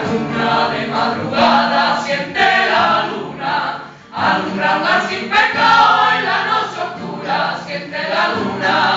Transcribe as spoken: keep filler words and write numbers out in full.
alumbra de madrugada, siente la luna, alumbra al mar sin pecado en la noche oscura, siente la luna.